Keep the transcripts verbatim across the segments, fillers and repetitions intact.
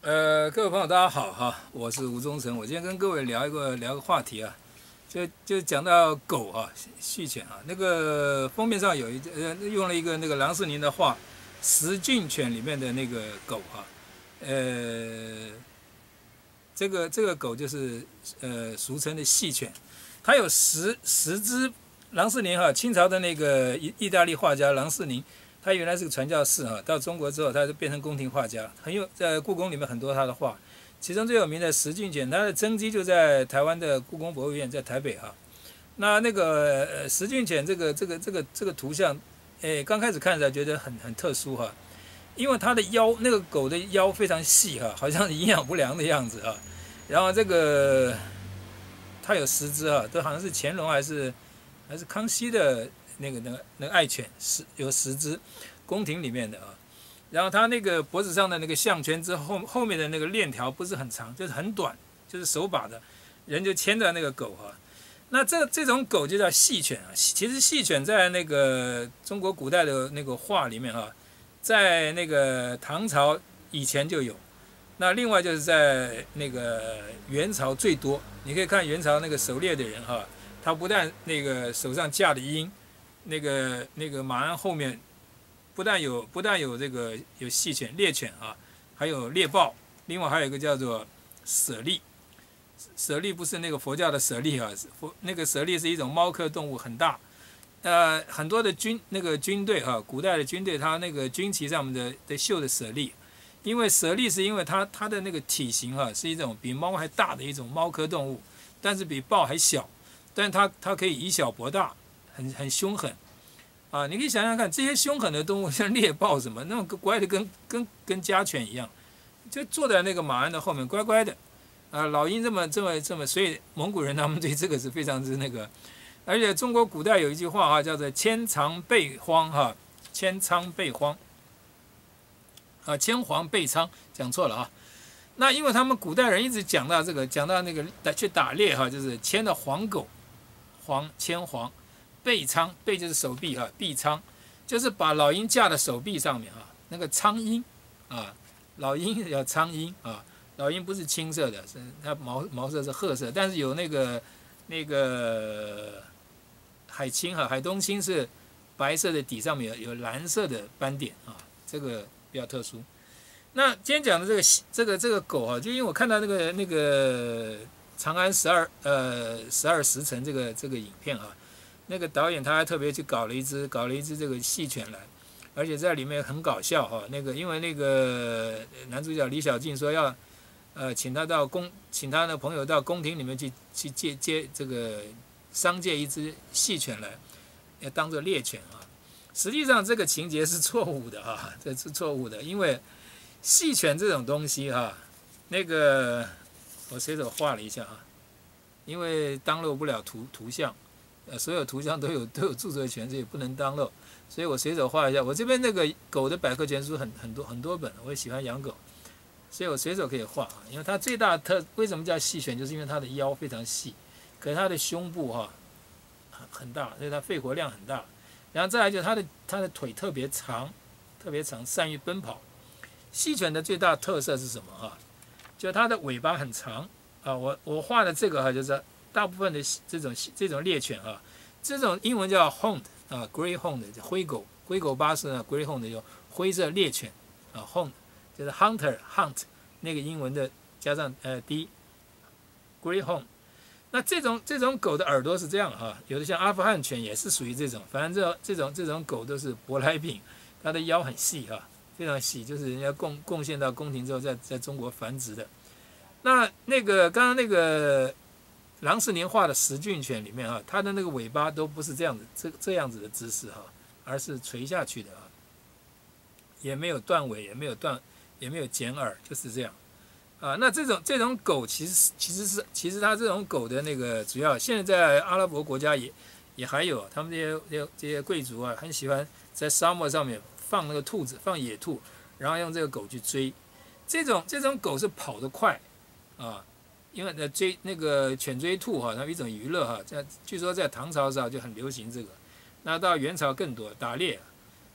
呃，各位朋友，大家好哈，我是吴忠诚。我今天跟各位聊一个聊个话题啊，就就讲到狗啊，细犬啊，那个封面上有一呃用了一个那个郎世宁的画，十骏犬里面的那个狗啊，呃，这个这个狗就是呃俗称的细犬，它有十十只。郎世宁哈，清朝的那个意意大利画家郎世宁。他原来是个传教士哈，到中国之后，他就变成宫廷画家，很有在故宫里面很多他的画，其中最有名的十骏犬，它的真迹就在台湾的故宫博物院，在台北哈。那那个呃十骏犬这个这个这个这个图像，诶，刚开始看起来觉得很很特殊哈，因为它的腰那个狗的腰非常细哈，好像营养不良的样子哈。然后这个它有十只哈，都好像是乾隆还是还是康熙的。那个那个那个爱犬十有十只，宫廷里面的啊，然后它那个脖子上的那个项圈之后后面的那个链条不是很长，就是很短，就是手把的，人就牵着那个狗啊。那这这种狗就叫细犬啊。其实细犬在那个中国古代的那个画里面啊，在那个唐朝以前就有，那另外就是在那个元朝最多。你可以看元朝那个狩猎的人哈、啊，他不但那个手上架的鹰。那个那个马鞍后面不但有不但有这个有细犬猎犬啊，还有猎豹，另外还有一个叫做舍利。舍利不是那个佛教的舍利啊，佛那个舍利是一种猫科动物，很大。呃，很多的军那个军队啊，古代的军队，它那个军旗上面的的绣的舍利，因为舍利是因为它它的那个体型啊，是一种比猫还大的一种猫科动物，但是比豹还小，但是它它可以以小博大。很很凶狠，啊！你可以想想看，这些凶狠的动物，像猎豹什么，那种乖的跟跟跟家犬一样，就坐在那个马鞍的后面，乖乖的。啊，老鹰这么这么这么，所以蒙古人他们对这个是非常之那个。而且中国古代有一句话啊，叫做千仓备荒哈，千仓备荒，啊，千黄备仓，讲错了啊。那因为他们古代人一直讲到这个，讲到那个去打猎哈，就是牵的黄狗，黄牵黄。背仓，背就是手臂哈，臂仓就是把老鹰架在手臂上面啊，那个苍鹰啊，老鹰叫苍鹰啊，老鹰不是青色的，是它毛毛色是褐色，但是有那个那个海青哈，海东青是白色的底上面有有蓝色的斑点啊，这个比较特殊。那今天讲的这个这个这个狗啊，就因为我看到那个那个长安十二呃十二时辰这个这个影片啊。那个导演他还特别去搞了一只，搞了一只这个细犬来，而且在里面很搞笑哈。那个因为那个男主角李小静说要，呃，请他到宫，请他的朋友到宫廷里面去去借借这个商借一只细犬来，要当做猎犬啊。实际上这个情节是错误的啊，这是错误的，因为细犬这种东西哈，那个我随手画了一下啊，因为当漏不了图图像。呃，所有图像都有都有著作权，所以不能当漏，所以我随手画一下。我这边那个狗的百科全书很很多很多本，我也喜欢养狗，所以我随手可以画啊。因为它最大的特为什么叫细犬，就是因为它的腰非常细，可是它的胸部哈、啊、很很大，所以它肺活量很大。然后再来就是它的它的腿特别长，特别长，善于奔跑。细犬的最大特色是什么啊？就它的尾巴很长啊。我我画的这个哈，就是。大部分的这种这种猎犬啊，这种英文叫 hound 啊 ，greyhound 灰狗，灰狗巴士呢 greyhound 有灰色猎犬啊 ，hound 就是 hunter hunt 那个英文的加上呃 d greyhound。那这种这种狗的耳朵是这样啊，有的像阿富汗犬也是属于这种，反正这这种这种狗都是舶来品，它的腰很细哈、啊，非常细，就是人家贡贡献到宫廷之后在在中国繁殖的。那那个刚刚那个。郎世宁画的十骏犬里面啊，它的那个尾巴都不是这样子，这这样子的姿势哈，而是垂下去的啊，也没有断尾，也没有断，也没有剪耳，就是这样啊。那这种这种狗其实其实是其实它这种狗的那个主要，现在在阿拉伯国家也也还有，他们这些这些这些贵族啊，很喜欢在沙漠上面放那个兔子，放野兔，然后用这个狗去追。这种这种狗是跑得快啊。因为呃追那个犬追兔哈，它有一种娱乐哈，在据说在唐朝的时候就很流行这个，那到元朝更多打猎，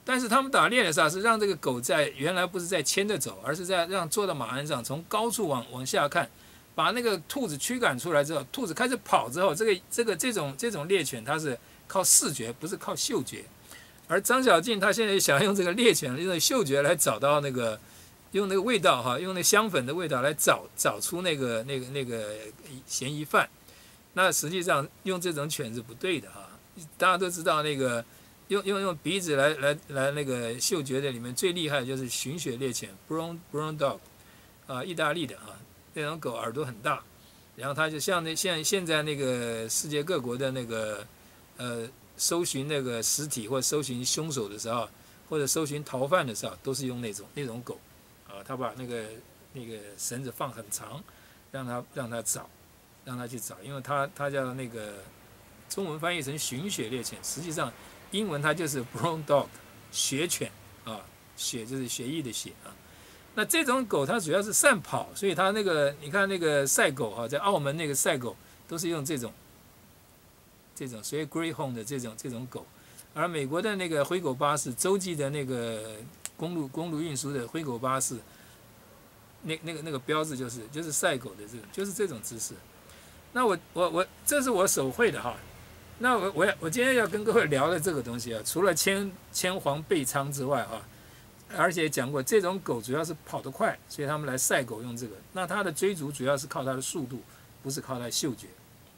但是他们打猎的时候是让这个狗在原来不是在牵着走，而是在让坐到马鞍上，从高处往往下看，把那个兔子驱赶出来之后，兔子开始跑之后，这个这个这种这种猎犬它是靠视觉，不是靠嗅觉。而张小敬他现在想用这个猎犬用嗅觉来找到那个，用那个味道哈，用那香粉的味道来找找出那个那个那个嫌疑犯。那实际上用这种犬是不对的哈，大家都知道那个用用用鼻子来来来那个嗅觉的里面最厉害的就是寻血猎犬 Brown Brown Dog 啊，意大利的啊，那种狗耳朵很大，然后它就像那现现在那个世界各国的那个呃搜寻那个尸体或搜寻凶手的时候，或者搜寻逃犯的时候，都是用那种那种狗啊，他把那个那个绳子放很长，让它让它找。让他去找，因为他他叫那个中文翻译成寻血猎犬，实际上英文它就是 brown dog 血犬啊，血就是血液的血啊。那这种狗它主要是善跑，所以它那个你看那个赛狗啊，在澳门那个赛狗都是用这种这种所谓 greyhound 的这种这种狗，而美国的那个灰狗巴士，洲际的那个公路公路运输的灰狗巴士，那那个那个标志就是就是赛狗的这种，就是这种姿势。那我我我这是我手绘的哈，那我我我今天要跟各位聊的这个东西啊，除了千千黄背仓之外哈，而且讲过这种狗主要是跑得快，所以他们来赛狗用这个。那它的追逐主要是靠它的速度，不是靠它的嗅觉。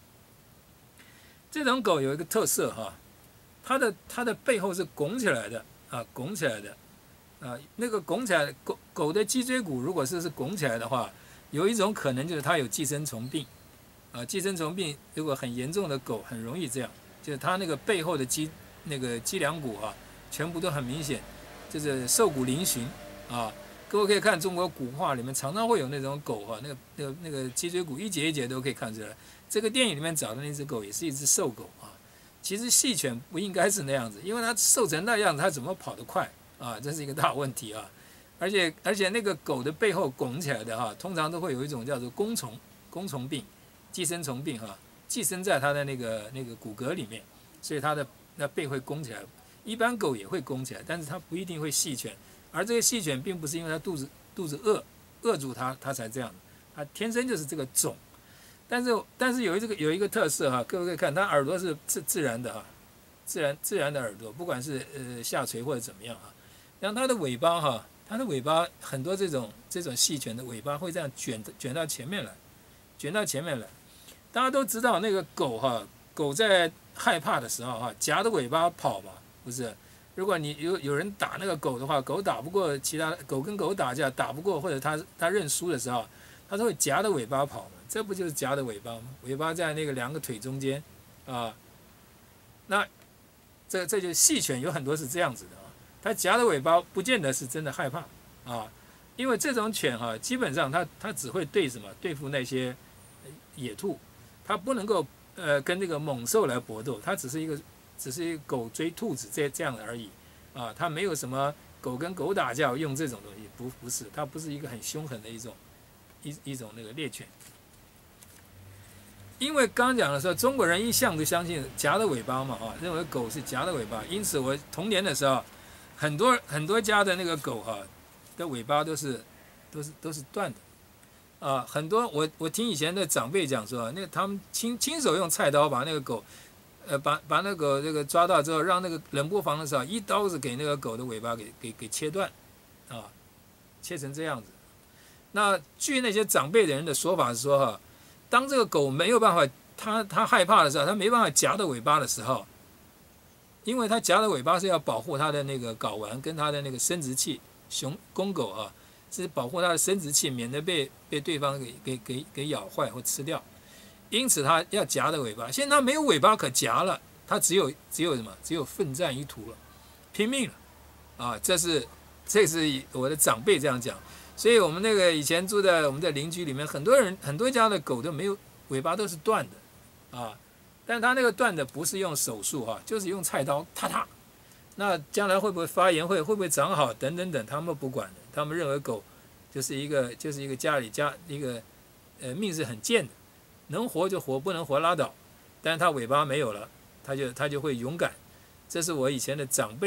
这种狗有一个特色哈，它的它的背后是拱起来的啊，拱起来的啊，那个拱起来狗狗的脊椎骨如果是是拱起来的话，有一种可能就是它有寄生虫病。啊，寄生虫病如果很严重的狗很容易这样，就是它那个背后的肌那个脊梁骨啊，全部都很明显，就是瘦骨嶙峋啊。各位可以看中国古画里面常常会有那种狗哈，那个那个那个脊椎骨一节一节都可以看出来。这个电影里面找的那只狗也是一只瘦狗啊。其实细犬不应该是那样子，因为它瘦成那样子，它怎么跑得快啊？这是一个大问题啊。而且而且那个狗的背后拱起来的哈，通常都会有一种叫做弓虫弓虫病。寄生虫病哈，寄生在它的那个那个骨骼里面，所以它的那背会弓起来。一般狗也会弓起来，但是它不一定会细犬。而这个细犬并不是因为它肚子肚子饿饿住它，它才这样，它天生就是这个种。但是但是有一这个有一个特色哈，各位可以看，它耳朵是自自然的哈，自然自然的耳朵，不管是呃下垂或者怎么样哈。然后它的尾巴哈，它的尾巴很多这种这种细犬的尾巴会这样卷卷到前面来，卷到前面来。大家都知道那个狗哈，狗在害怕的时候哈，夹着尾巴跑嘛，不是？如果你有有人打那个狗的话，狗打不过其他狗跟狗打架打不过，或者它它认输的时候，它都会夹着尾巴跑嘛，这不就是夹着尾巴吗？尾巴在那个两个腿中间啊，那这这就细犬有很多是这样子的啊，它夹着尾巴不见得是真的害怕啊，因为这种犬哈，基本上它它只会对什么对付那些野兔。它不能够呃跟这个猛兽来搏斗，它只是一个只是一个狗追兔子这这样而已啊，它没有什么狗跟狗打架用这种东西，不不是，它不是一个很凶狠的一种一一种那个猎犬。因为刚刚讲的时候，中国人一向都相信夹的尾巴嘛啊，认为狗是夹的尾巴，因此我童年的时候，很多很多家的那个狗哈、啊、的尾巴都是都是都是断的。啊，很多我我听以前的长辈讲说，那个他们亲亲手用菜刀把那个狗，呃，把把那个狗这个抓到之后，让那个冷不防的时候，一刀子给那个狗的尾巴给给给切断，啊，切成这样子。那据那些长辈的人的说法是说哈，当这个狗没有办法，它它害怕的时候，它没办法夹着尾巴的时候，因为它夹着尾巴是要保护它的那个睾丸跟它的那个生殖器，雄公狗啊。是保护它的生殖器，免得被被对方给给给给咬坏或吃掉，因此它要夹着尾巴。现在它没有尾巴可夹了，它只有只有什么？只有奋战一途了，拼命了，啊！这是这是我的长辈这样讲。所以我们那个以前住在我们的邻居里面，很多人很多家的狗都没有尾巴，都是断的，啊！但它那个断的不是用手术哈、啊，就是用菜刀，踏踏。那将来会不会发炎，会会不会长好，等等等，他们不管的。他们认为狗就是一个就是一个家里家一个呃命是很贱的，能活就活，不能活拉倒。但是它尾巴没有了，它就它就会勇敢。这是我以前的长辈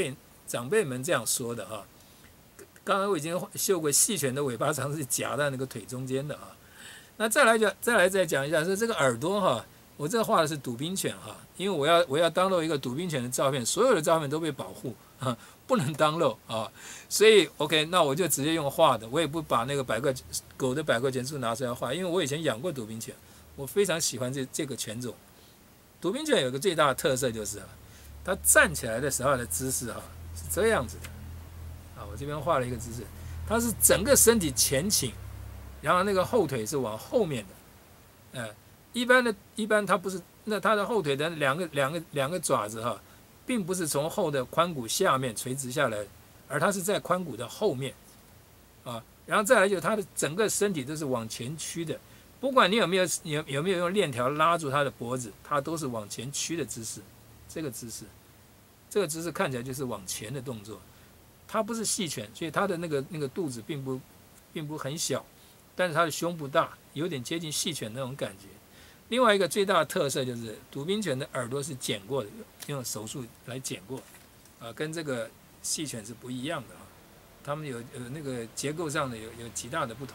长辈们这样说的哈。刚才我已经秀过细犬的尾巴常是夹在那个腿中间的啊。那再来讲，再来再讲一下，是这个耳朵哈，我这画的是赌宾犬哈，因为我要我要当露一个赌宾犬的照片，所有的照片都被保护啊，不能当露啊，所以 OK， 那我就直接用画的，我也不把那个百科狗的百科全书拿出来画，因为我以前养过赌宾犬，我非常喜欢这这个犬种。赌宾犬有个最大的特色就是啊，它站起来的时候的姿势哈是这样子的啊，我这边画了一个姿势，它是整个身体前倾。然后那个后腿是往后面的，呃，一般的，一般它不是，那它的后腿的两个两个两个爪子哈，并不是从后的髋骨下面垂直下来，而它是在髋骨的后面，啊，然后再来就是它的整个身体都是往前屈的，不管你有没有有有没有用链条拉住它的脖子，它都是往前屈的姿势，这个姿势，这个姿势看起来就是往前的动作，它不是细犬，所以它的那个那个肚子并不并不很小。但是它的胸部大，有点接近细犬那种感觉。另外一个最大的特色就是赌宾犬的耳朵是剪过的，用手术来剪过，啊，跟这个细犬是不一样的啊。它们有有那个结构上的有有极大的不同。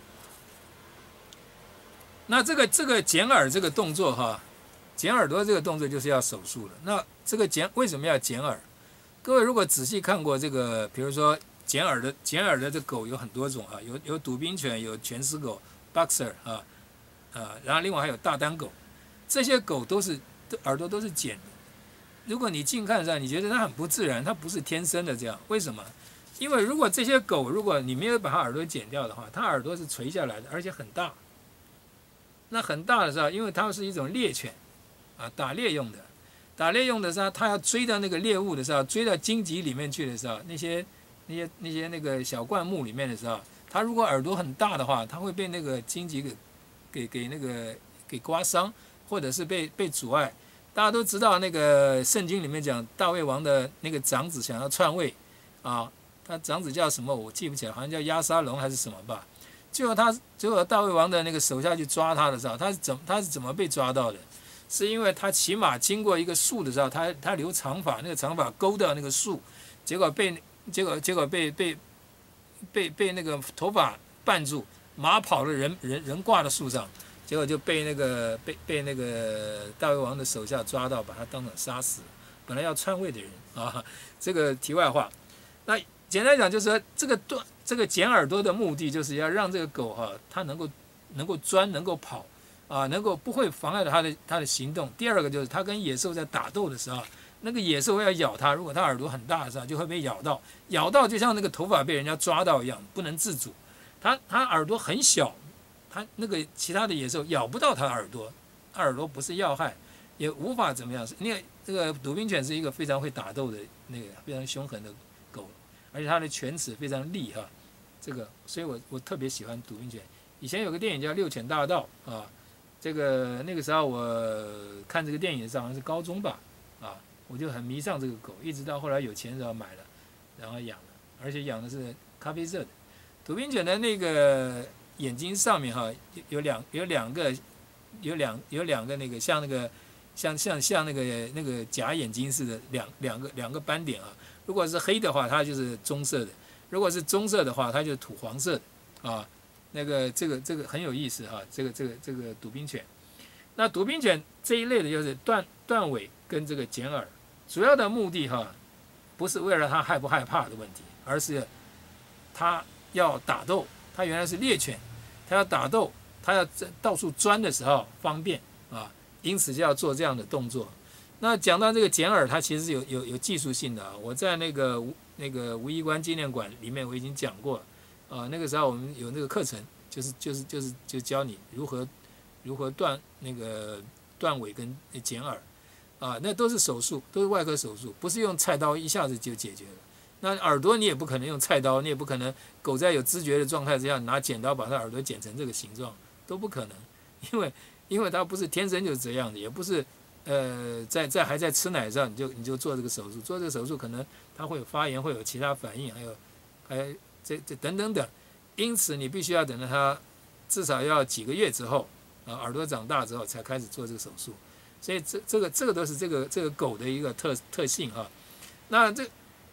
那这个这个剪耳这个动作哈，剪耳朵这个动作就是要手术了。那这个剪为什么要剪耳？各位如果仔细看过这个，比如说。剪耳的剪耳的这狗有很多种啊，有有赌宾犬，有犬齿狗 boxer 啊啊，然后另外还有大丹狗，这些狗都是耳朵都是剪的。如果你近看上，你觉得它很不自然，它不是天生的这样，为什么？因为如果这些狗，如果你没有把它耳朵剪掉的话，它耳朵是垂下来的，而且很大。那很大的时候，因为它是一种猎犬啊，打猎用的，打猎用的时候，它要追到那个猎物的时候，追到荆棘里面去的时候，那些。那些那些那个小灌木里面的时候，它如果耳朵很大的话，它会被那个荆棘给给给那个给刮伤，或者是被被阻碍。大家都知道那个圣经里面讲大卫王的那个长子想要篡位啊，他长子叫什么我记不起来，好像叫押沙龙还是什么吧。最后他最后大卫王的那个手下去抓他的时候，他是怎他是怎么被抓到的？是因为他骑马经过一个树的时候，他他留长发，那个长发勾到那个树，结果被。结果结果被被被被那个头发绊住，马跑了，人人人挂在树上，结果就被那个被被那个大卫王的手下抓到，把他当场杀死。本来要篡位的人啊，这个题外话。那简单讲就是说，这个断这个剪耳朵的目的，就是要让这个狗哈、啊，它能够能够钻，能够跑啊，能够不会妨碍到它的它的行动。第二个就是它跟野兽在打斗的时候。那个野兽要咬它，如果它耳朵很大的时候，就会被咬到，咬到就像那个头发被人家抓到一样，不能自主。它它耳朵很小，它那个其他的野兽咬不到它的耳朵，它耳朵不是要害，也无法怎么样。因为这个赌宾犬是一个非常会打斗的那个非常凶狠的狗，而且它的犬齿非常利哈。这个，所以我我特别喜欢赌宾犬。以前有个电影叫《六犬大盗》啊，这个那个时候我看这个电影的时候好像是高中吧，啊。我就很迷上这个狗，一直到后来有钱的时候买了，然后养了，而且养的是咖啡色的。赌宾犬的那个眼睛上面哈有两有两个有两有两个那个像那个像像像那个那个假眼睛似的两两个两个斑点啊。如果是黑的话，它就是棕色的；如果是棕色的话，它就是土黄色的啊。那个这个这个很有意思哈，这个这个这个赌宾犬。那赌宾犬这一类的就是断断尾跟这个剪耳。主要的目的哈，不是为了他害不害怕的问题，而是他要打斗。他原来是猎犬，他要打斗，他要到处钻的时候方便啊，因此就要做这样的动作。那讲到这个剪耳，它其实有有有技术性的啊。我在那个那个吴医官纪念馆里面我已经讲过了啊。那个时候我们有那个课程，就是就是就是就教你如何如何断那个断尾跟剪耳。啊，那都是手术，都是外科手术，不是用菜刀一下子就解决了。那耳朵你也不可能用菜刀，你也不可能狗在有知觉的状态之下拿剪刀把它耳朵剪成这个形状，都不可能，因为因为它不是天生就是这样的，也不是呃在在还在吃奶上你就你就做这个手术，做这个手术可能它会有发炎，会有其他反应，还有还有这这等等等，因此你必须要等到它至少要几个月之后啊，耳朵长大之后才开始做这个手术。所以这这个这个都是这个这个狗的一个特特性哈。那这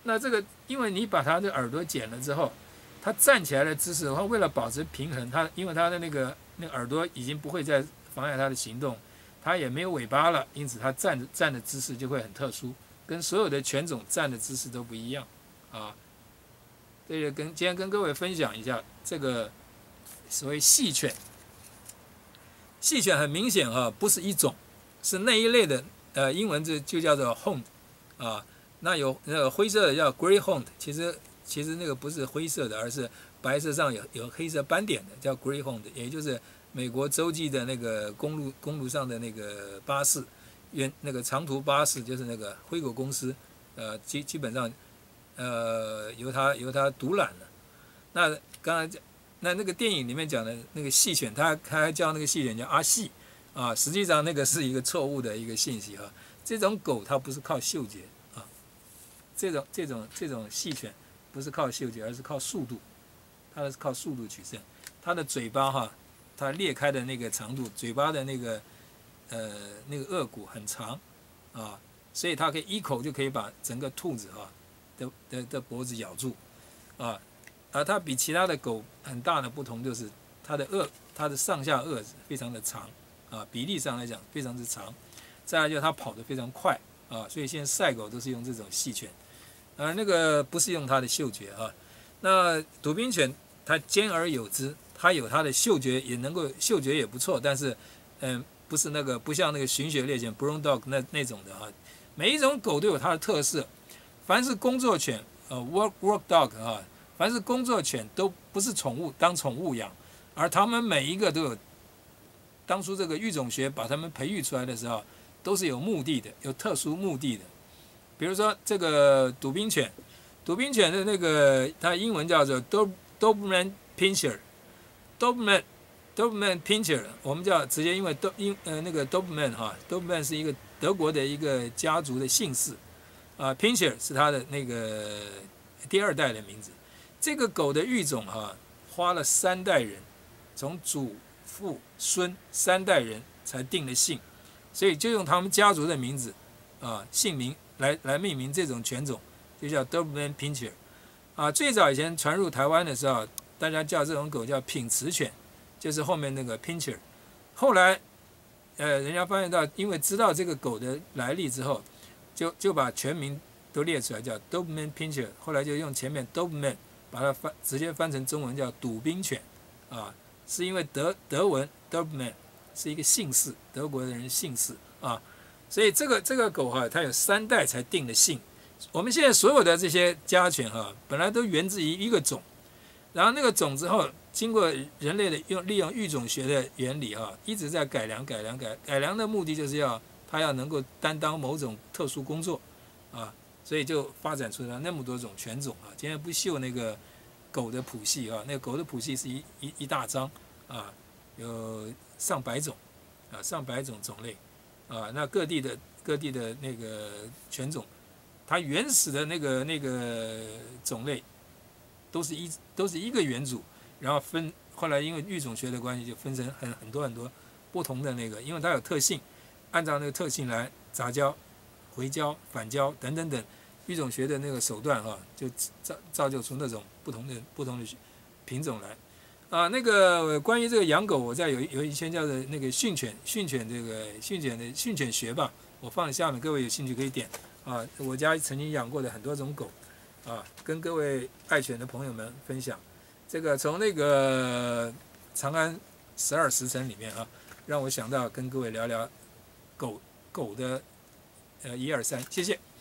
那这个因为你把它的耳朵剪了之后，它站起来的姿势的话，为了保持平衡，它因为它的那个那个耳朵已经不会再妨碍它的行动，它也没有尾巴了，因此它站着站的姿势就会很特殊，跟所有的犬种站的姿势都不一样啊。这个跟今天跟各位分享一下这个所谓细犬。细犬很明显啊，不是一种，是那一类的，呃，英文就就叫做 hound 啊。那有那个灰色的叫 greyhound， 其实其实那个不是灰色的，而是白色上有有黑色斑点的，叫 greyhound， 也就是美国洲际的那个公路公路上的那个巴士，原那个长途巴士就是那个灰狗公司，呃，基基本上，呃，由它由它独揽了。那刚才讲。那那个电影里面讲的那个细犬，他他还叫那个细犬叫阿细，啊，实际上那个是一个错误的一个信息哈。这种狗它不是靠嗅觉啊，这种这种这种细犬不是靠嗅觉，而是靠速度，它是靠速度取胜。它的嘴巴哈，它裂开的那个长度，嘴巴的那个呃那个颚骨很长啊，所以它可以一口就可以把整个兔子哈的的的脖子咬住啊。而它比其他的狗很大的不同就是它的颚，它的上下颚非常的长啊，比例上来讲非常之长。再来就是它跑得非常快啊，所以现在赛狗都是用这种细犬，而那个不是用它的嗅觉啊。那杜宾犬它兼而有之，它有它的嗅觉，也能够嗅觉也不错，但是嗯，不是那个不像那个寻血猎犬 brown dog 那那种的啊。每一种狗都有它的特色，凡是工作犬，呃 work work dog 啊。凡是工作犬都不是宠物，当宠物养，而它们每一个都有，当初这个育种学把它们培育出来的时候，都是有目的的，有特殊目的的。比如说这个杜宾犬，杜宾犬的那个它英文叫做 Doberman Pinscher，Doberman Doberman Pinscher， 我们叫直接因为都因呃那个 Doberman 哈 ，Doberman 是一个德国的一个家族的姓氏，啊 ，Pinscher 是它的那个第二代的名字。这个狗的育种哈、啊，花了三代人，从祖父孙三代人才定了姓，所以就用他们家族的名字啊姓名来来命名这种犬种，就叫 Doberman Pinscher 啊。最早以前传入台湾的时候，大家叫这种狗叫品雌犬，就是后面那个 Pinscher。后来，呃，人家发现到，因为知道这个狗的来历之后，就就把全名都列出来，叫 Doberman Pinscher。后来就用前面 Doberman。把它翻直接翻成中文叫杜宾犬，啊，是因为德德文 Doberman 是一个姓氏，德国的人姓氏啊，所以这个这个狗哈、啊，它有三代才定的姓。我们现在所有的这些家犬哈、啊，本来都源自于一个种，然后那个种之后，经过人类的用利用育种学的原理哈、啊，一直在改良改良改改良的目的就是要它要能够担当某种特殊工作，啊。所以就发展出了那么多种犬种啊！今天不秀那个狗的谱系啊，那个狗的谱系是一一一大张啊，有上百种啊，上百种种类啊。那各地的各地的那个犬种，它原始的那个那个种类都是一都是一个原主，然后分后来因为育种学的关系，就分成很很多很多不同的那个，因为它有特性，按照那个特性来杂交。回交、反交等等等，育种学的那个手段哈、啊，就造造就出那种不同的不同的品种来啊。那个关于这个养狗，我在有有一篇叫做那个训犬训犬这个训犬的训犬学吧，我放在下面，各位有兴趣可以点啊。我家曾经养过的很多种狗啊，跟各位爱犬的朋友们分享。这个从那个长安十二时辰里面啊，让我想到跟各位聊聊狗狗的。呃，一二三，谢谢。